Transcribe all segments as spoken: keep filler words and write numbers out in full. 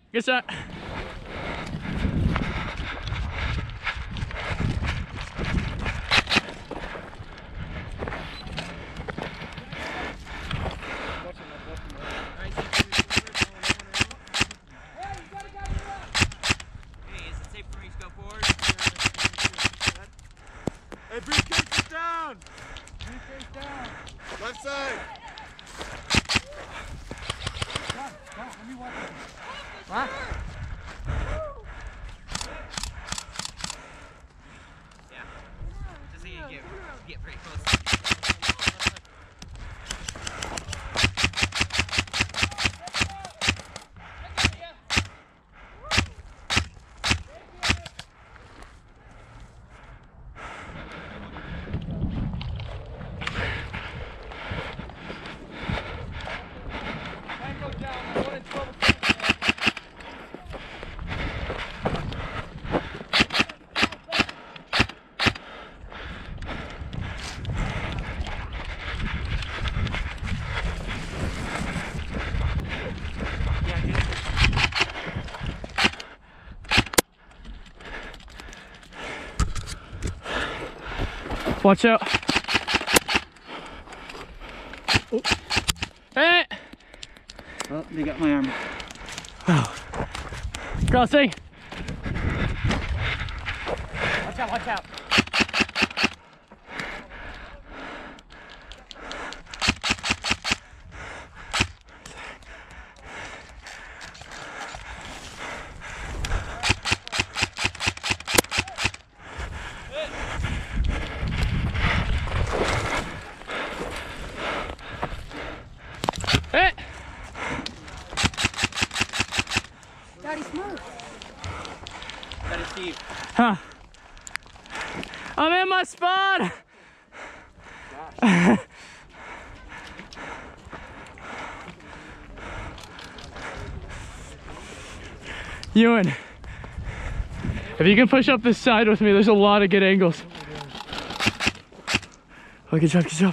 Good shot. Hey, briefcase is down! Briefcase down! Left side! Come, come, let me watch it. What? Yeah. Just so you get, get pretty close. Watch out. Oh. Hey! Oh, they got my arm. Oh. Crossing. Watch out, watch out. Hey! Daddy Smooth. Daddy Steve. Huh. I'm in my spot! Ewan, if you can push up this side with me, there's a lot of good angles. Oh, good job, good job.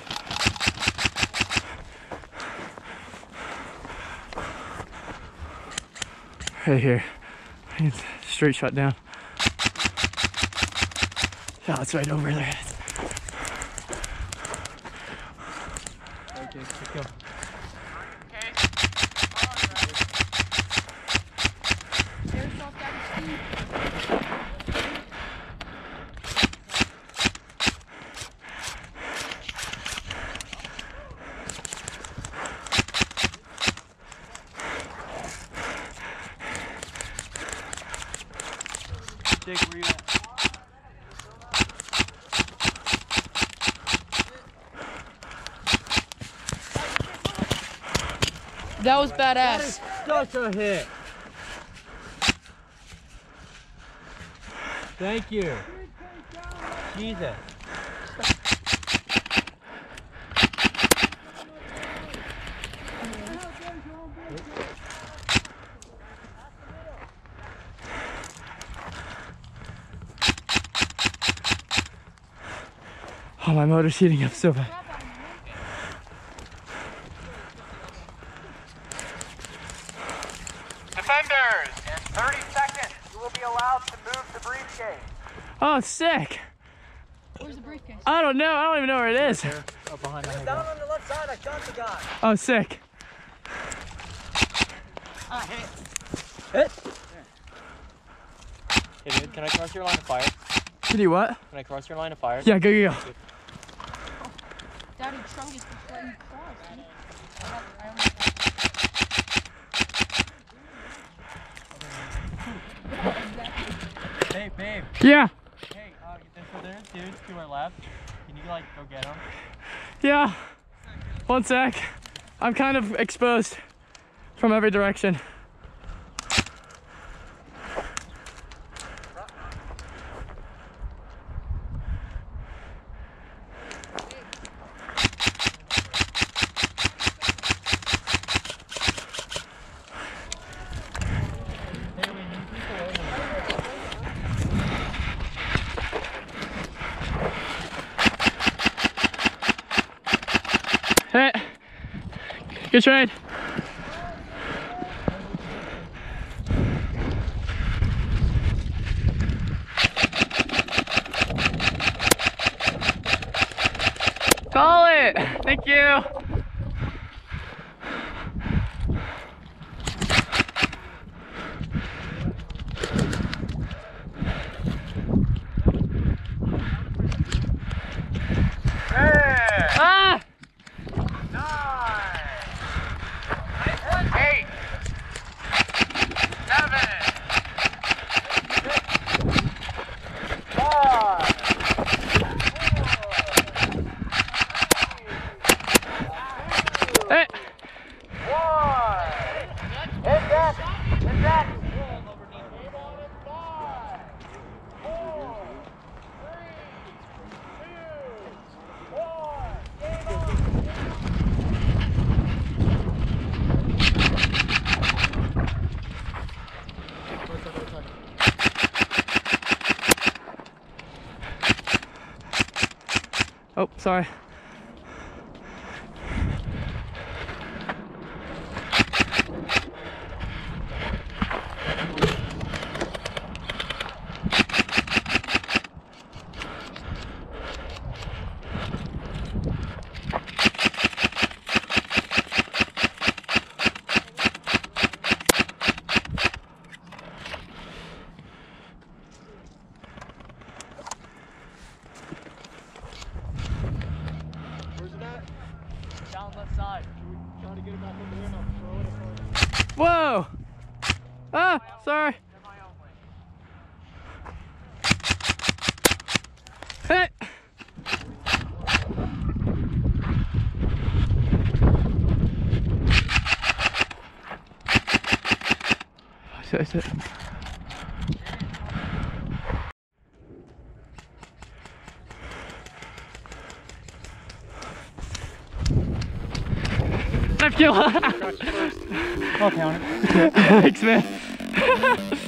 Right here. Straight shot down. Yeah, it's right over there. Okay, let's go. Okay. Airsoft Daddy Steve. Jake, where you at? That was badass. Such a hit. Thank you. Jesus. Oh, my motor's heating up so bad. Defenders, in thirty seconds, you will be allowed to move the briefcase. Oh, sick. Where's the briefcase? I don't know. I don't even know where it is. Up behind It was down on the left side, I shot the guy. Oh, sick. Ah, hit. Hit. Hey, dude, can I cross your line of fire? Can you what? Can I cross your line of fire? Yeah, go, go, go. Daddy Trungus before you cross. Dude. I got, I only Hey, babe. Yeah, Hey, uh, so there's dudes to our left. Can you like go get them? yeah. One sec. I'm kind of exposed from every direction. Hey, good trade. it. Thank you. Ah! Eight. Seven. Five. Hey. One. Hit that. Hit that. Five. Four. Three. Two. One. Game on. Oh, sorry. Down left side. Trying to get it back over there and I'll throw it up. Whoa! Ah, sorry. Hey! Sit, sit. Knife kill! I'll count it. Thanks, man.